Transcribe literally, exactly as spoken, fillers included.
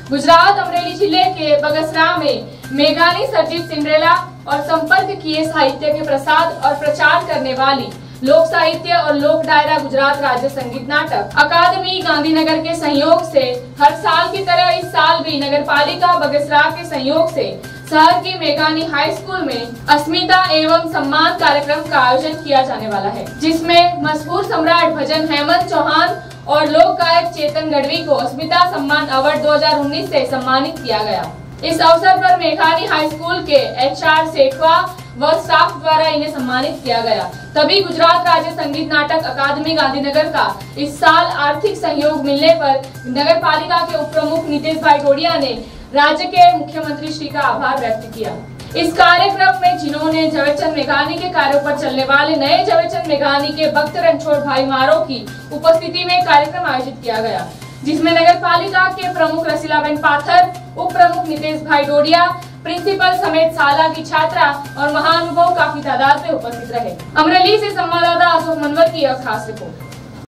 गुजरात अमरेली जिले के बगसरा में मेघानी सर्जित सिंड्रेला और संपर्क किए साहित्य के प्रसार और प्रचार करने वाली लोक साहित्य और लोक डायरा गुजरात राज्य संगीत नाटक अकादमी गांधीनगर के सहयोग से हर साल की तरह इस साल भी नगर पालिका बगसरा के सहयोग से शहर की मेघानी हाई स्कूल में अस्मिता एवं सम्मान कार्यक्रम का आयोजन किया जाने वाला है, जिसमें मशहूर सम्राट भजन हेमंत चौहान और लोक गायक चेतन गढ़वी को अस्मिता सम्मान अवार्ड दो हज़ार उन्नीस से सम्मानित किया गया। इस अवसर पर मेघानी हाई स्कूल के एच आर सेठवा व स्टाफ द्वारा इन्हें सम्मानित किया गया। तभी गुजरात राज्य संगीत नाटक अकादमी गांधीनगर का इस साल आर्थिक सहयोग मिलने पर नगर पालिका के उप प्रमुख नितेश भाई टोडिया ने राज्य के मुख्यमंत्री श्री का आभार व्यक्त किया। इस कार्यक्रम में जिन्होंने झवेरचंद मेघानी के कार्यों पर चलने वाले नए झवेरचंद मेघानी के भक्त रणछोड़ भाई मारो की उपस्थिति में कार्यक्रम आयोजित किया गया, जिसमें नगर पालिका के प्रमुख रसीलाबेन पाथर, उप प्रमुख नितेश भाई डोडिया, प्रिंसिपल समेत शाला की छात्रा और महानुभाव काफी तादाद में उपस्थित रहे। अमरेली से संवाददाता अशोक मनवर की यह खास रिपोर्ट।